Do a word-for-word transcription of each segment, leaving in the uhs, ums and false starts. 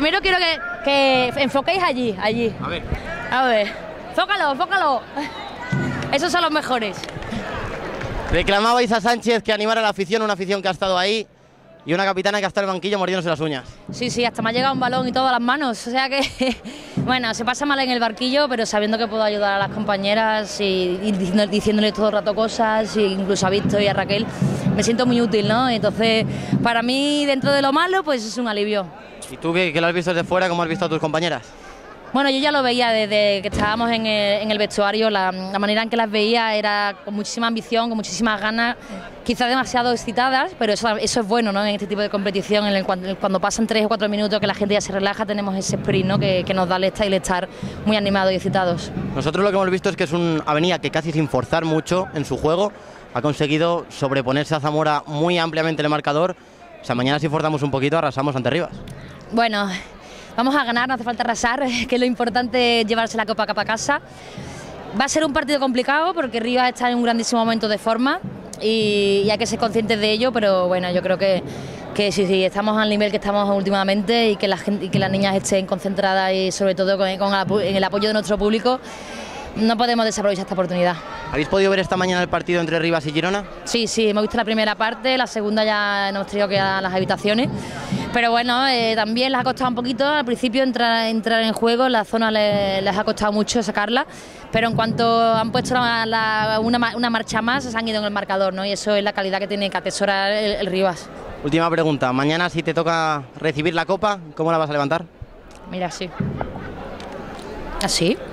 primero quiero que, que enfoquéis allí, allí. A ver. A ver. Fócalo, fócalo. Esos son los mejores. Reclamabais a Sánchez que animara a la afición, una afición que ha estado ahí y una capitana que ha estado en el banquillo mordiéndose las uñas. Sí, sí, hasta me ha llegado un balón y todo a las manos, o sea que, bueno, se pasa mal en el barquillo, pero sabiendo que puedo ayudar a las compañeras y, y diciendo, diciéndoles todo el rato cosas, e incluso a Víctor y a Raquel, me siento muy útil, ¿no? Entonces, para mí, dentro de lo malo, pues es un alivio. ¿Y tú que, que lo has visto desde fuera, cómo has visto a tus compañeras? Bueno, yo ya lo veía desde que estábamos en el, en el vestuario, la, la manera en que las veía era con muchísima ambición, con muchísimas ganas, quizás demasiado excitadas, pero eso, eso es bueno, ¿no? En este tipo de competición, en el, cuando, cuando pasan tres o cuatro minutos que la gente ya se relaja, tenemos ese sprint, ¿no? que, que nos da el estar y el estar muy animados y excitados. Nosotros lo que hemos visto es que es una Avenida que casi sin forzar mucho en su juego ha conseguido sobreponerse a Zamora muy ampliamente en el marcador. O sea, mañana si forzamos un poquito arrasamos ante Rivas. Bueno, vamos a ganar, no hace falta arrasar, que lo importante es llevarse la copa para casa. Va a ser un partido complicado porque Rivas está en un grandísimo momento de forma y, y hay que ser conscientes de ello, pero bueno, yo creo que, que sí, sí, estamos al nivel que estamos últimamente y que, la gente, y que las niñas estén concentradas y sobre todo con, con el, en el apoyo de nuestro público, no podemos desaprovechar esta oportunidad. ¿Habéis podido ver esta mañana el partido entre Rivas y Girona? Sí, sí, hemos visto la primera parte, la segunda ya nos hemos tenido que ir a las habitaciones, pero bueno, eh, también les ha costado un poquito, al principio entrar, entrar en juego, la zona les, les ha costado mucho sacarla, pero en cuanto han puesto la, la, una, una marcha más, se han ido en el marcador, ¿no? Y eso es la calidad que tiene que atesorar el, el Rivas. Última pregunta, mañana si te toca recibir la copa, ¿cómo la vas a levantar? Mira, así. ¿Así?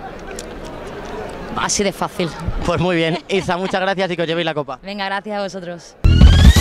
Así de fácil. Pues muy bien, Isa, muchas gracias y que os llevéis la copa. Venga, gracias a vosotros.